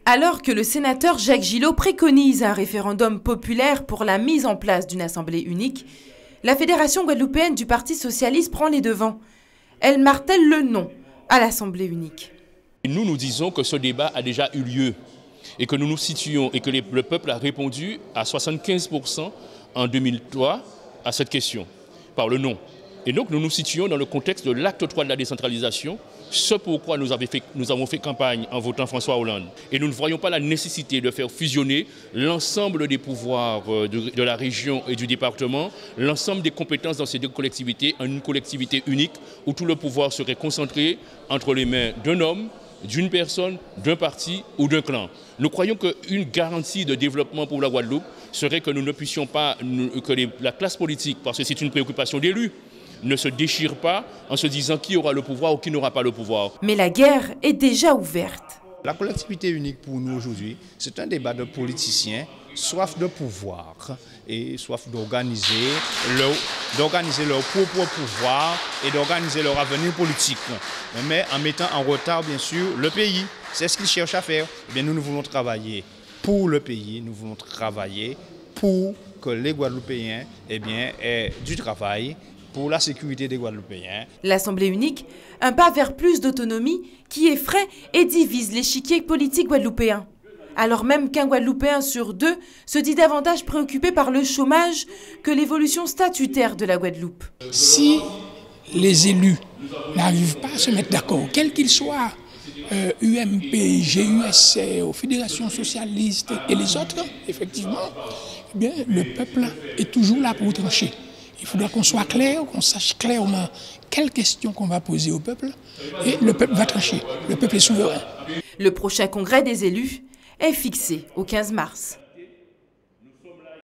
Alors que le sénateur Jacques Gillot préconise un référendum populaire pour la mise en place d'une assemblée unique, la Fédération guadeloupéenne du Parti socialiste prend les devants. Elle martèle le non à l'assemblée unique. Nous disons que ce débat a déjà eu lieu et que nous nous situons et que le peuple a répondu à 75% en 2003 à cette question par le non. Et donc nous nous situons dans le contexte de l'acte 3 de la décentralisation, ce pourquoi nous avons fait campagne en votant François Hollande. Et nous ne voyons pas la nécessité de faire fusionner l'ensemble des pouvoirs de la région et du département, l'ensemble des compétences dans ces deux collectivités en une collectivité unique où tout le pouvoir serait concentré entre les mains d'un homme, d'une personne, d'un parti ou d'un clan. Nous croyons qu'une garantie de développement pour la Guadeloupe serait que nous ne puissions pas, que la classe politique, parce que c'est une préoccupation d'élus, ne se déchire pas en se disant qui aura le pouvoir ou qui n'aura pas le pouvoir. Mais la guerre est déjà ouverte. La collectivité unique pour nous aujourd'hui, c'est un débat de politiciens, soif de pouvoir et soif d'organiser leur propre pouvoir et d'organiser leur avenir politique. Mais en mettant en retard, bien sûr, le pays. C'est ce qu'ils cherchent à faire. Eh bien, nous voulons travailler pour le pays, nous voulons travailler pour que les Guadeloupéens aient du travail, pour la sécurité des Guadeloupéens. L'Assemblée unique, un pas vers plus d'autonomie qui effraie et divise l'échiquier politique guadeloupéen. Alors même qu'un Guadeloupéen sur deux se dit davantage préoccupé par le chômage que l'évolution statutaire de la Guadeloupe. Si les élus n'arrivent pas à se mettre d'accord, quels qu'ils soient, UMP, GUSC, Fédération socialiste et les autres, effectivement, eh bien, le peuple est toujours là pour trancher. Il faudra qu'on soit clair, qu'on sache clairement quelles questions qu'on va poser au peuple et le peuple va trancher. Le peuple est souverain. Le prochain congrès des élus est fixé au 15 mars.